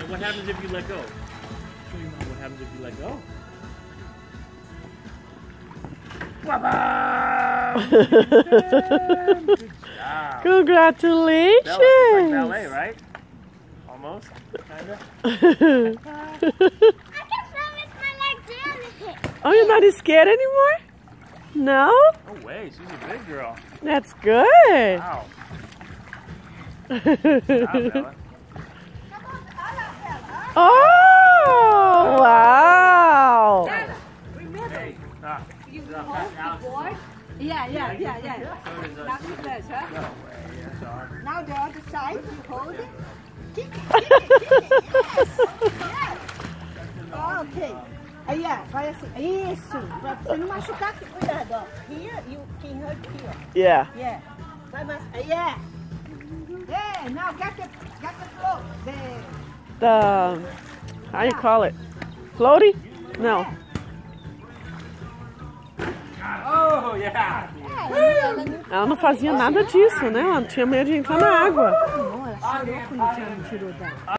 what happens if you let go? What happens if you let go? Good job. Congratulations! Bella, it's like ballet, right? Almost, kinda. I can feel my leg down. Oh, you're not scared anymore? No? No way, she's a big girl. That's good. Wow. Good job, Bella. Oh, wow. Hey, You hold the board. Yeah. Now she does, huh? No way, that's hard. Now the other side, you hold it. Kick it. Yes. Ok. Aí, vai assim. Isso. Pra você não machucar aqui. Cuidado, ó. Here, you can hurt here. Yeah. Yeah. Vai mais. Yeah. Yeah, now get the flow. The, how you call it? Floaty? No. Oh, yeah. Ela não fazia nada disso, né? Ela tinha medo de entrar na água. Não, ela chorou quando o Tiago tirou dela.